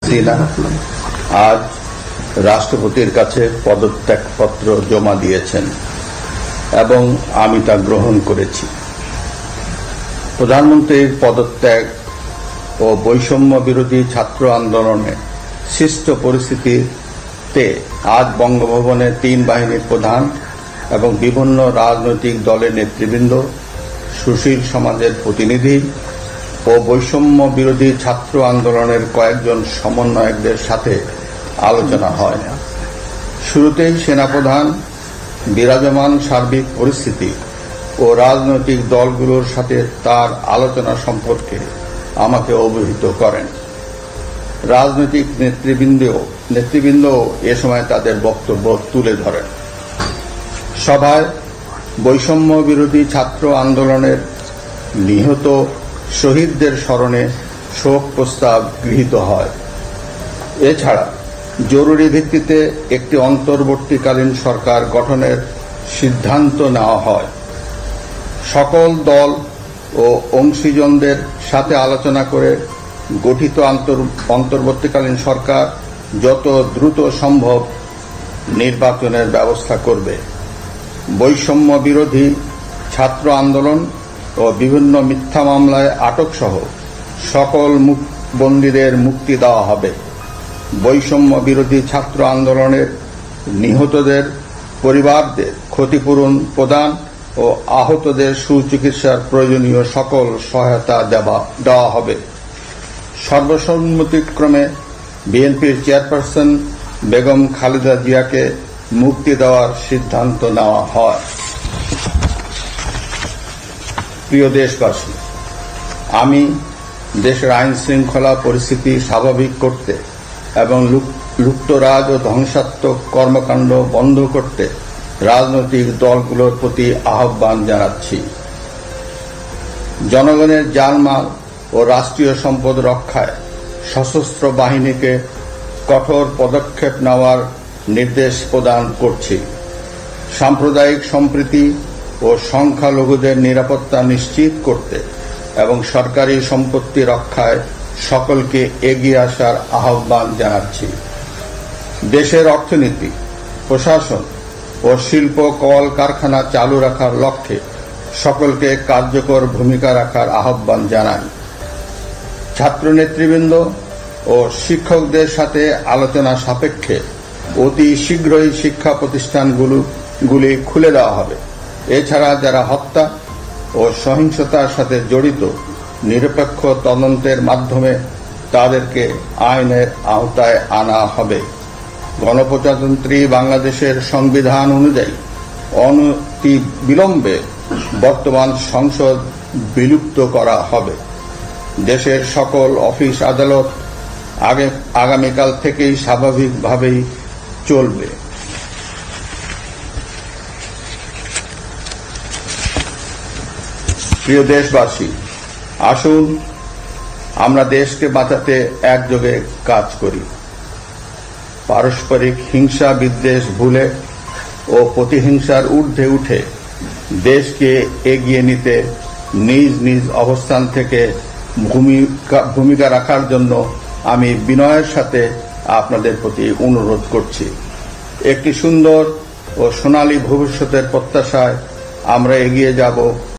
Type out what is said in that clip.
হাসিনা আজ রাষ্ট্রপতির কাছে পদত্যাগপত্র জমা দিয়েছেন এবং আমি তা গ্রহণ করেছি। প্রধানমন্ত্রীর পদত্যাগ ও বৈষম্য বিরোধী ছাত্র আন্দোলনে সৃষ্ট পরিস্থিতিতে আজ বঙ্গভবনে 3 বাহিনীর প্রধান এবং বিভিন্ন রাজনৈতিক দলের নেতৃবৃন্দ, সুশীল সমাজের প্রতিনিধি ও বৈষম্য বিরোধী ছাত্র আন্দোলনের কয়েকজন সমন্বয়কদের সাথে আলোচনা হয়। শুরুতেই সেনাপ্রধান বিরাজমান সার্বিক পরিস্থিতি ও রাজনৈতিক দলগুলোর সাথে তার আলোচনা সম্পর্কে আমাকে অবহিত করেন। রাজনৈতিক নেতৃবৃন্দ এ সময় তাদের বক্তব্য তুলে ধরেন। সভায় বৈষম্য বিরোধী ছাত্র আন্দোলনের নিহত শহীদদের স্মরণে শোক প্রস্তাব গৃহীত হয়। এছাড়া জরুরি ভিত্তিতে একটি অন্তর্বর্তীকালীন সরকার গঠনের সিদ্ধান্ত নেওয়া হয়। সকল দল ও অংশীজনদের সাথে আলোচনা করে গঠিত অন্তর্বর্তীকালীন সরকার যত দ্রুত সম্ভব নির্বাচনের ব্যবস্থা করবে। বৈষম্য বিরোধী ছাত্র আন্দোলন ও বিভিন্ন মিথ্যা মামলায় আটক সহ সকল বন্দীদের মুক্তি দেওয়া হবে। বৈষম্য বিরোধী ছাত্র আন্দোলনের নিহতদের পরিবারদের ক্ষতিপূরণ প্রদান ও আহতদের সুচিকিৎসার প্রয়োজনীয় সকল সহায়তা দেওয়া হবে। সর্বসম্মতিক্রমে বিএনপির চেয়ারপারসন বেগম খালেদা জিয়াকে মুক্তি দেওয়ার সিদ্ধান্ত নেওয়া হয়। প্রিয় দেশবাসী, আমি দেশের আইন শৃঙ্খলা পরিস্থিতি স্বাভাবিক করতে এবং লুপ্তরাজ ও ধ্বংসাত্মক কর্মকাণ্ড বন্ধ করতে রাজনৈতিক দলগুলোর প্রতি আহ্বান জানাচ্ছি। জনগণের জানমাল ও রাষ্ট্রীয় সম্পদ রক্ষায় সশস্ত্র বাহিনীকে কঠোর পদক্ষেপ নেওয়ার নির্দেশ প্রদান করছি। সাম্প্রদায়িক সম্প্রীতি ও সংখ্যালঘুদের নিরাপত্তা নিশ্চিত করতে এবং সরকারি সম্পত্তি রক্ষায় সকলকে এগিয়ে আসার আহ্বান জানাচ্ছি। দেশের অর্থনীতি, প্রশাসন ও শিল্প কলকারখানা চালু রাখার লক্ষ্যে সকলকে কার্যকর ভূমিকা রাখার আহ্বান জানাই। ছাত্র নেতৃবৃন্দ ও শিক্ষকদের সাথে আলোচনা সাপেক্ষে অতি শীঘ্রই শিক্ষা প্রতিষ্ঠানগুলি খুলে দেওয়া হবে। এছাড়া যারা হত্যা ও সহিংসতার সাথে জড়িত নিরপেক্ষ তদন্তের মাধ্যমে তাদেরকে আইনের আওতায় আনা হবে। গণপ্রজাতন্ত্রী বাংলাদেশের সংবিধান অনুযায়ী অনতি বিলম্বে বর্তমান সংসদ বিলুপ্ত করা হবে। দেশের সকল অফিস আদালত আগামীকাল থেকেই স্বাভাবিকভাবেই চলবে। প্রিয় দেশবাসী, আসুন আমরা দেশকে বাঁচাতে একযোগে কাজ করি। পারস্পরিক হিংসা বিদ্বেষ ভুলে ও প্রতিহিংসার ঊর্ধ্বে উঠে দেশকে এগিয়ে নিতে নিজ নিজ অবস্থান থেকে ভূমিকা রাখার জন্য আমি বিনয়ের সাথে আপনাদের প্রতি অনুরোধ করছি। একটি সুন্দর ও সোনালী ভবিষ্যতের প্রত্যাশায় আমরা এগিয়ে যাব।